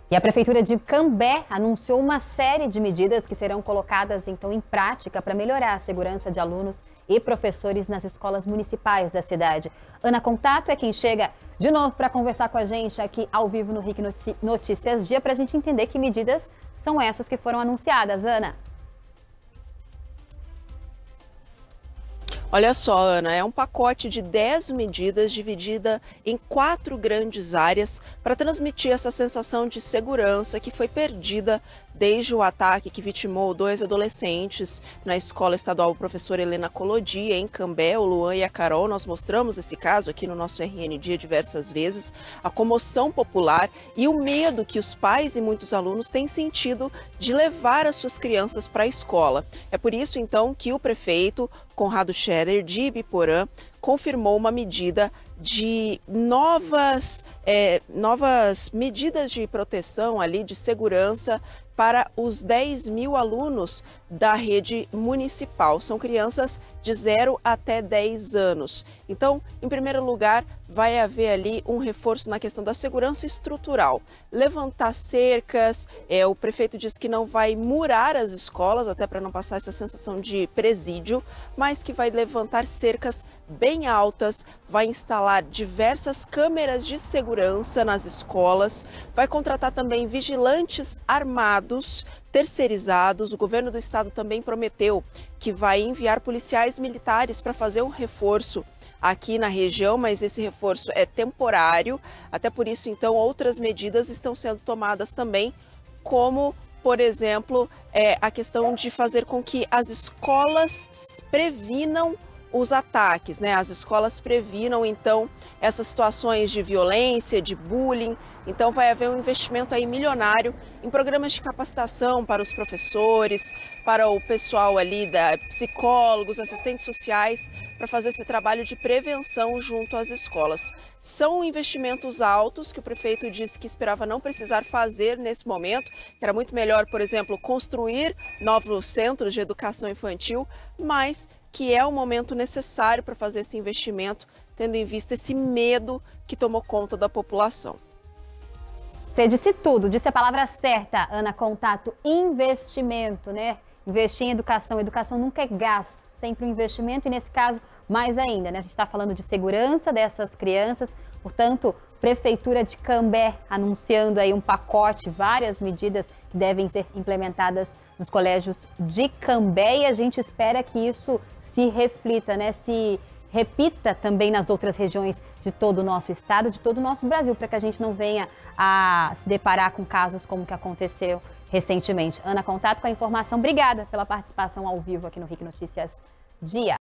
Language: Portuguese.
E a Prefeitura de Cambé anunciou uma série de medidas que serão colocadas, então, em prática para melhorar a segurança de alunos e professores nas escolas municipais da cidade. Ana Contato é quem chega de novo para conversar com a gente aqui ao vivo no RIC Notícias Dia para a gente entender que medidas são essas que foram anunciadas. Ana. Olha só, Ana, é um pacote de 10 medidas dividida em 4 grandes áreas para transmitir essa sensação de segurança que foi perdida desde o ataque que vitimou 2 adolescentes na Escola Estadual Professora Helena Collodi, em Cambé, o Luan e a Carol. Nós mostramos esse caso aqui no nosso RN Dia diversas vezes, a comoção popular e o medo que os pais e muitos alunos têm sentido de levar as suas crianças para a escola. É por isso, então, que o prefeito Conrado Scherer, de Ibiporã, confirmou uma medida de novas medidas de proteção ali, de segurança para os 10 mil alunos da rede municipal. São crianças de 0 até 10 anos. Então, em primeiro lugar, vai haver ali um reforço na questão da segurança estrutural. Levantar cercas, o prefeito diz que não vai murar as escolas, até para não passar essa sensação de presídio, mas que vai levantar cercas bem altas, vai instalar diversas câmeras de segurança nas escolas, vai contratar também vigilantes armados, terceirizados. O governo do estado também prometeu que vai enviar policiais militares para fazer um reforço aqui na região, mas esse reforço é temporário. Até por isso, então, outras medidas estão sendo tomadas também, como, por exemplo, a questão de fazer com que as escolas previnam os ataques, né? As escolas previnam, então, essas situações de violência, de bullying. Então, vai haver um investimento aí milionário em programas de capacitação para os professores, para o pessoal ali, psicólogos, assistentes sociais, para fazer esse trabalho de prevenção junto às escolas. São investimentos altos que o prefeito disse que esperava não precisar fazer nesse momento, que era muito melhor, por exemplo, construir novos centros de educação infantil, mas que é o momento necessário para fazer esse investimento, tendo em vista esse medo que tomou conta da população. Você disse tudo, disse a palavra certa, Ana Contato, investimento, né? Investir em educação. Educação nunca é gasto, sempre um investimento e, nesse caso, mais ainda, né? A gente está falando de segurança dessas crianças, portanto, Prefeitura de Cambé anunciando aí um pacote, várias medidas que devem ser implementadas nos colégios de Cambé, e a gente espera que isso se reflita, né? Se repita também nas outras regiões de todo o nosso estado, de todo o nosso Brasil, para que a gente não venha a se deparar com casos como o que aconteceu recentemente. Ana Contato com a informação. Obrigada pela participação ao vivo aqui no RIC Notícias Dia.